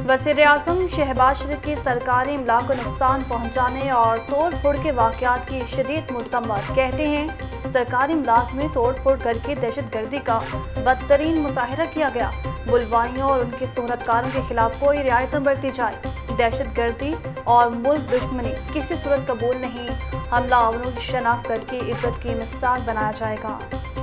वज़ीर-ए-आज़म शहबाज शरीफ की सरकारी इमला को नुकसान पहुंचाने और तोड़ फोड़ के वाक़यात की शदीद मज़म्मत। कहते हैं सरकारी इमलाक में तोड़ फोड़ करके दहशतगर्दी का बदतरीन मुज़ाहिरा किया गया। बुलवाइयों और उनके सूरतकारों के खिलाफ कोई रियायत न बरती जाए। दहशतगर्दी और मुल्क दुश्मनी किसी सूरत कबूल नहीं। हमलावरों की शनाख्त करके इज्जत की मिसाल बनाया जाएगा।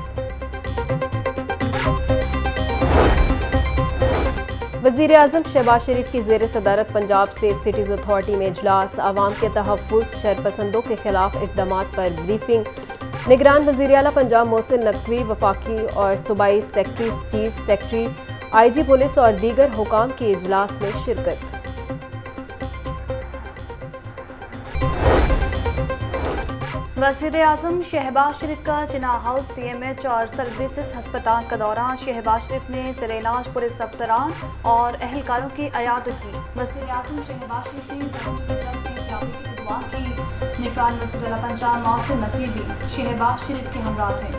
वज़ीर-ए-आज़म शहबाज शरीफ की ज़ेर सदारत पंजाब सेफ सिटीज़ अथॉरिटी में इजलास, आवाम के तहफ़्फ़ुज़, शरपसंदों के खिलाफ इक़दामात पर ब्रीफिंग। निगरान वज़ीर आला पंजाब मोहसिन नकवी, वफाकी और सूबाई secretary, chief secretary, IG police और दीगर हुकाम की इजलास में शिरकत। वज़ीर-ए-आज़म शहबाज शरीफ का जिना हाउस CMH और सर्विसेज अस्पताल का दौरा। शहबाज शरीफ ने ज़ेर-ए-इलाज पुलिस अफसरान और एहलकारों की इयादत की। वज़ीर-ए-आज़म शहबाज शरीफ ने दुआ की। निगरान वज़ीर आला पंजाब मोहसिन नकवी भी शहबाज शरीफ के हमराह थे।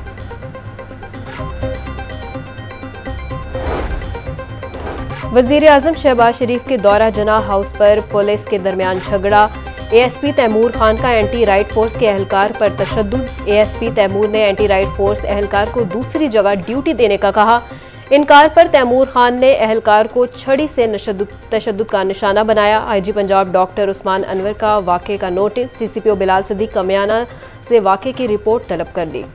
वज़ीर-ए-आज़म शहबाज शरीफ के दौरा जना हाउस पर पुलिस के दरमियान झगड़ा। ASP तैमूर खान का एंटी राइट फोर्स के एहलकार पर तशद्दुद। ASP तैमूर ने एंटी राइट फोर्स एहलकार को दूसरी जगह ड्यूटी देने का कहा। इनकार पर तैमूर खान ने एहलकार को छड़ी से तशद्दुद का निशाना बनाया। IG पंजाब डॉक्टर उस्मान अनवर का वाक़े का नोटिस। CCPO बिलाल सदीक कमियाना से वाक़े की रिपोर्ट तलब कर दी।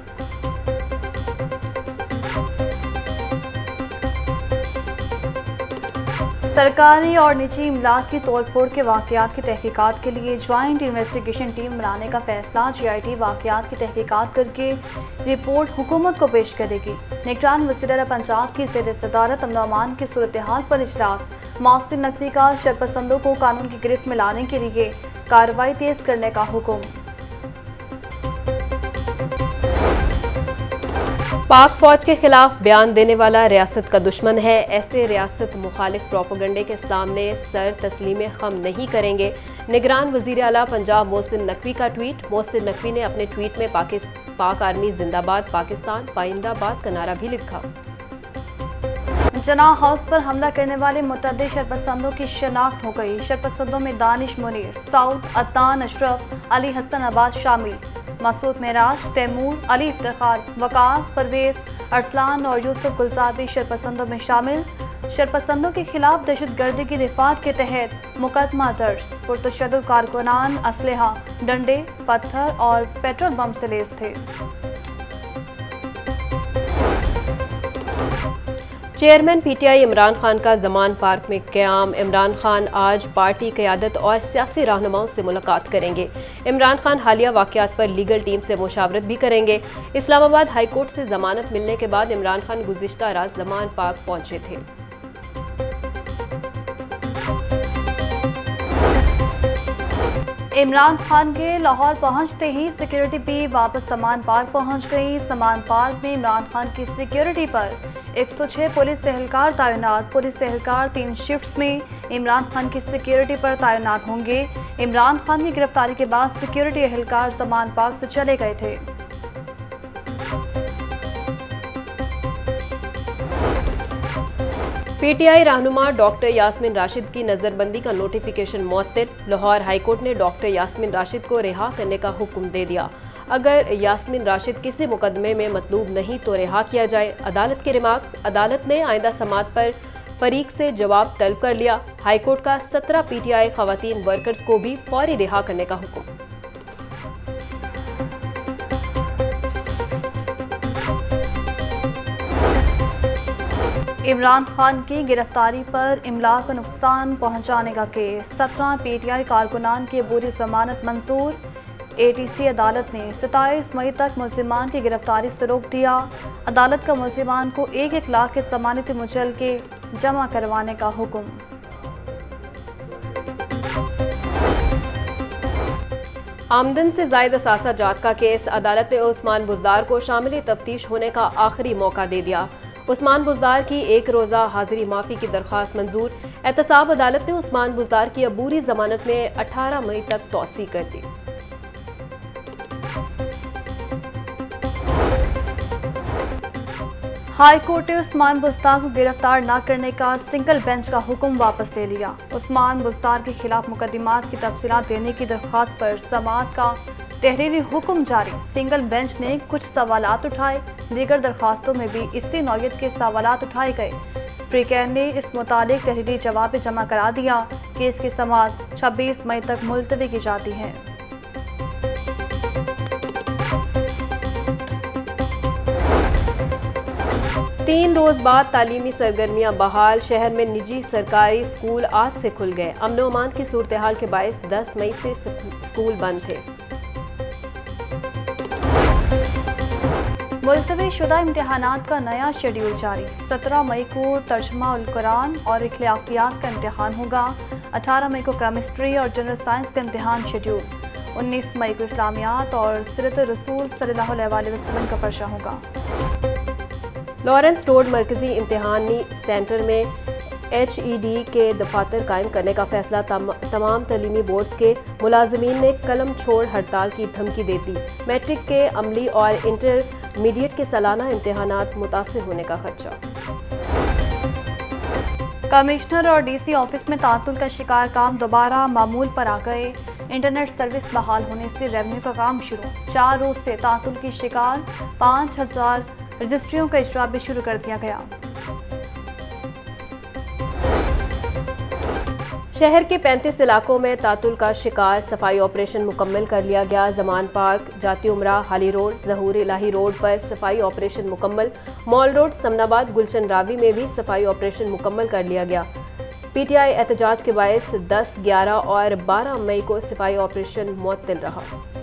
सरकारी और निजी इमलाक की तोड़ फोड़ के वाक़यात की तहकीकात के लिए ज्वाइंट इन्वेस्टिगेशन टीम बनाने का फैसला। GIT वाक़यात की तहकीकात करके रिपोर्ट हुकूमत को पेश करेगी। निगरान वज़ीर आला पंजाब की ज़ेर सदारत अमन अमान की सूरत हाल पर इजलास। मोहसिन नकवी का शरपसंदों को कानून की गिरफ्त में लाने के लिए कार्रवाई तेज करने का हुक्म। पाक फौज के खिलाफ बयान देने वाला रियासत का दुश्मन है। ऐसे रियासत मुखालिफ प्रोपेगेंडे के सामने सर तस्लीम खम नहीं करेंगे। निगरान वज़ीर आला पंजाब मोहसिन नकवी का ट्वीट। मोहसिन नकवी ने अपने ट्वीट में पाक आर्मी जिंदाबाद, पाकिस्तान पाइंदाबाद का नारा भी लिखा। जना हाउस पर हमला करने वाले मुतअद्दिद शरपसंदों की शनाख्त हो गई। शरपसंदों में दानिश मुनीर, साउद, अदनान अशरफ, अली हसन अब्बास शामिल। मसूद मेराज, तैमूर, अली इफ्तिखार, वकास, परवेज, अरसलान और यूसुफ गुलजार भी शरपसंदों में शामिल। शरपसंदों के खिलाफ दहशतगर्दी की रिफात के तहत मुकदमा दर्ज। पुरतशद्दुद कारकुनान असलहा, डंडे, पत्थर और पेट्रोल बम से लैस थे। चेयरमैन PTI इमरान खान का जमान पार्क में क़याम। इमरान खान आज पार्टी क़यादत और सियासी रहनुमाओं से मुलाकात करेंगे। इमरान खान हालिया वाक़यात पर लीगल टीम से मुशावरत भी करेंगे। इस्लामाबाद हाई कोर्ट से जमानत मिलने के बाद इमरान खान गुज़िश्ता रात जमान पार्क पहुंचे थे। इमरान खान के लाहौर पहुंचते ही सिक्योरिटी भी वापस समान पार्क पहुंच गई। समान पार्क में इमरान खान की सिक्योरिटी पर 106 पुलिस एहलकार तैनात। पुलिस एहलकार 3 शिफ्ट्स में इमरान खान की सिक्योरिटी पर तैनात होंगे। इमरान खान की गिरफ्तारी के बाद सिक्योरिटी एहलकार समान पार्क से चले गए थे। PTI रहनुमा डॉक्टर यास्मीन राशिद की नज़रबंदी का नोटिफिकेशन मुअत्तल। लाहौर हाईकोर्ट ने डॉक्टर यास्मीन राशिद को रिहा करने का हुक्म दे दिया। अगर यास्मीन राशिद किसी मुकदमे में मतलूब नहीं तो रिहा किया जाए। अदालत के रिमार्क्स। अदालत ने आइंदा समात पर फरीक से जवाब तलब कर लिया। हाईकोर्ट का 17 PTI खवातीन वर्कर्स को भी फौरी रिहा करने का हुक्म। इमरान खान की गिरफ्तारी पर इमला को नुकसान पहुंचाने का केस। 17 PTI कारकुनान की अबूरी जमानत मंजूर। ATC अदालत ने 27 मई तक मुल्जिमान की गिरफ्तारी से रोक दिया। अदालत का मुल्जिमान को 1-1 लाख के ज़मानती मुचलके जमा करवाने का हुक्म। आमदन से ज़ायद असासा जात का केस। अदालत ने उस्मान बुज़दार को शामिल तफ्तीश होने का आखिरी मौका दे दिया। उस्मान बुज़दार की 1 रोज़ा हाजिरी माफ़ी की दरख्वास्त मंजूर। एहतसाब अदालत ने उस्मान बुज़दार की अबूरी जमानत में 18 मई तक तौसी कर दी। हाई कोर्ट ने उस्मान बुज़दार को गिरफ्तार न करने का सिंगल बेंच का हुक्म वापस ले लिया। उस्मान बुज़दार के खिलाफ मुकदमात की तफसीलात देने की दरख्वास्त पर समाअत का तहरीरी हुक्म जारी। सिंगल बेंच ने कुछ सवालात उठाए, दीगर दरख्वास्तों में भी इसी नौयत के सवालात उठाए गए। प्रीकैन ने इस मुतालिक तहरीरी जवाब जमा करा दिया। केस की समाअत 26 मई तक मुलतवी की जाती है। तीन रोज बाद तालीमी सरगर्मियां बहाल। शहर में निजी सरकारी स्कूल आज से खुल गए। अमन व अमान की सूरत हाल के बायस 10 मई से स्कूल बंद थे। मुलतवी शुदा इम्तिहानात का नया शेड्यूल जारी। 17 मई को तर्जुमा उल कुरान और इखलाकियात का इम्तिहान होगा। 18 मई को केमिस्ट्री और जनरल साइंस का इम्तिहान शेड्यूल। 19 मई को इस्लामियात और सीरत रसूल सल्लल्लाहु अलैहि वसल्लम का पर्चा होगा। लॉरेंस रोड मरकजी इम्तिहानी सेंटर में HED के दफातर कायम करने का फैसला। तमाम तलीमी बोर्ड्स के मुलाजमीन ने कलम छोड़ हड़ताल की धमकी दे दी। मैट्रिक के अमली और इंटरमीडिएट के सालाना इम्तिहानात मुतासिर होने का खदशा। कमिश्नर और DC ऑफिस में तातुल का शिकार काम दोबारा मामूल पर आ गए। इंटरनेट सर्विस बहाल होने से रेवेन्यू का काम शुरू। 4 रोज से तातुल की शिकार 5000 रजिस्ट्रियों का इजरा भी शुरू कर दिया गया। शहर के 35 इलाकों में तातुल का शिकार सफाई ऑपरेशन मुकम्मल कर लिया गया। जमान पार्क, जाती उमरा, हाली रोड, ज़हूर इलाही रोड पर सफाई ऑपरेशन मुकम्मल। मॉल रोड, समनाबाद, गुलशन रावी में भी सफाई ऑपरेशन मुकम्मल कर लिया गया। PTI एहतजाज के बायस 10, 11 और 12 मई को सफाई ऑपरेशन मुअत्तल रहा।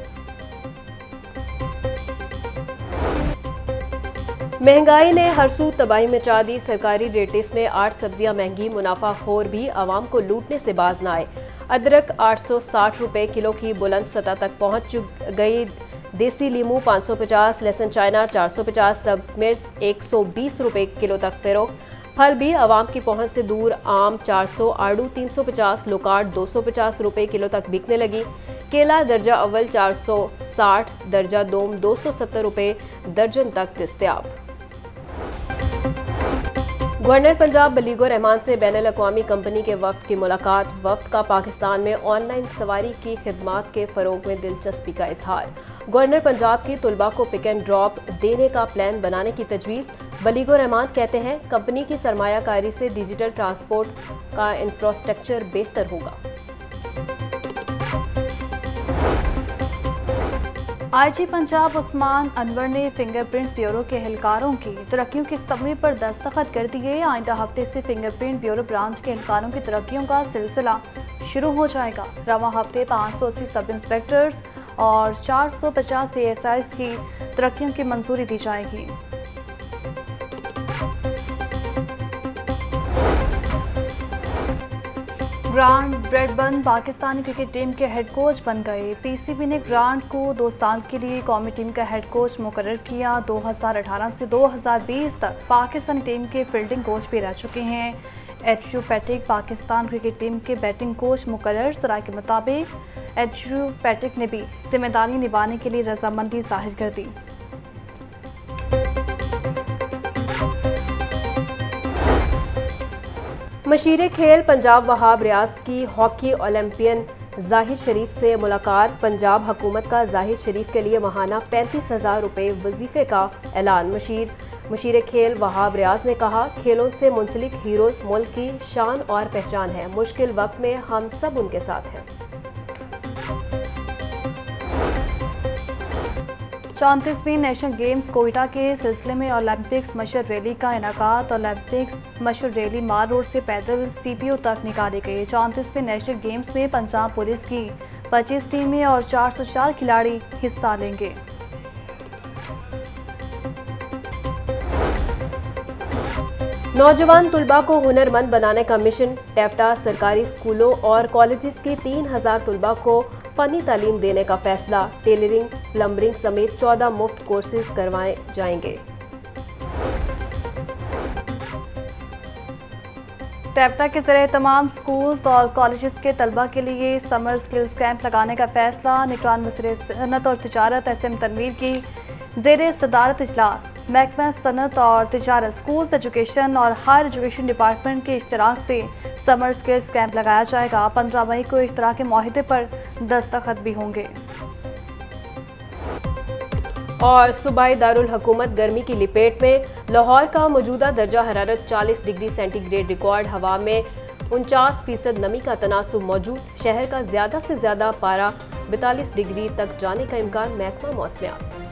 महंगाई ने हर सू तबाही मचा दी। सरकारी रेटिस में 8 सब्जियां महंगी। मुनाफाखोर भी आवाम को लूटने से बाज न आए। अदरक 860 रुपये किलो की बुलंद सतह तक पहुंच गई। देसी लीमू 550, लहसुन चाइना 450, सब्ज मिर्च 120 रुपये किलो तक फरोख्त। फल भी आवाम की पहुंच से दूर। आम 400, आड़ू 350, लोकाट 250 रुपये किलो तक बिकने लगी। केला दर्जा अव्वल 460, दर्जा दोम 270 रुपये दर्जन तक दस्तयाब। गवर्नर पंजाब बलीगो रहमान से बैनुल अक़वामी कंपनी के वफ्द की मुलाकात। वफ्द का पाकिस्तान में ऑनलाइन सवारी की खिदमात के फ़रोग में दिलचस्पी का इजहार। गवर्नर पंजाब की तुलबा को पिक एंड ड्रॉप देने का प्लान बनाने की तजवीज़। बलीगो रहमान कहते हैं कंपनी की सरमायाकारी से डिजिटल ट्रांसपोर्ट का इंफ्रास्ट्रक्चर बेहतर होगा। IG पंजाब उस्मान अनवर ने फिंगरप्रिंट्स ब्यूरो के एहलकारों की तरक्कियों की समरी पर दस्तखत कर दिए। आइंदा हफ्ते से फिंगरप्रिंट ब्यूरो ब्रांच के एहलकारों की तरक्कियों का सिलसिला शुरू हो जाएगा। रवां हफ्ते 580 सब इंस्पेक्टर्स और 450 ASIs की तरक्कियों की मंजूरी दी जाएगी। Grant Bradburn Pakistani cricket team के हेड कोच बन गए। PCB ने ग्रांट को 2 साल के लिए कौमी टीम का हेड कोच मुकर्रर किया। 2018 से 2020 तक पाकिस्तानी टीम के फील्डिंग कोच भी रह चुके हैं। Andrew Puttick Pakistan cricket team के बैटिंग कोच मुकर्रर। सराय के मुताबिक एंड्रयू पैट्रिक ने भी जिम्मेदारी निभाने के लिए रजामंदी जाहिर कर दी। मशीर खेल पंजाब वहाब रियाज की हॉकी ओलंपियन जाहिद शरीफ से मुलाकात। पंजाब हुकूमत का जाहिद शरीफ के लिए माहाना 35,000 रुपये वजीफे का ऐलान। मशीर खेल वहाब रियाज ने कहा, खेलों से मुंसलिक हीरोज मुल्क की शान और पहचान है। मुश्किल वक्त में हम सब उनके साथ हैं। 34वीं नेशनल गेम्स कोयटा के सिलसिले में ओलंपिक्स मशहूर रैली का इनेकात। ओलंपिक्स मशहूर रैली मार रोड से पैदल CPO तक निकाली गई। 34वीं नेशनल गेम्स में पंजाब पुलिस की 25 टीमें और 404 खिलाड़ी हिस्सा लेंगे। नौजवान तुलबा को हुनरमंद बनाने का मिशन। टेफ्टा सरकारी स्कूलों और कॉलेजेस की 3000 तुलबा को फनी तालीम देने का फैसला। टेलरिंग, प्लम्बरिंग समेत 14 मुफ्त कोर्सेज करवाए जाएंगे। टेफ्टा के जरिए तमाम स्कूल्स और कॉलेजेस के तलबा के लिए समर स्किल्स कैंप लगाने का फैसला। निगरान वज़ीर सनअत और तिजारत SM तनवीर की ज़ेरे सदारत इजलास। महकमा सनत और तिजारत, स्कूल्स एजुकेशन और हायर एजुकेशन डिपार्टमेंट के इश्तराक से समर स्किल्स कैंप लगाया जाएगा। 15 मई को इस तरह के मुआहिदे पर दस्तखत भी होंगे। और सूबाई दारुल हुकूमत गर्मी की लिपेट में, लाहौर का मौजूदा दर्जा हरारत 40 डिग्री सेंटीग्रेड रिकॉर्ड, हवा में 49% नमी का तनासुब मौजूद। शहर का ज़्यादा से ज़्यादा पारा 42 डिग्री तक जाने का इम्कान, महकमा मौसमियात।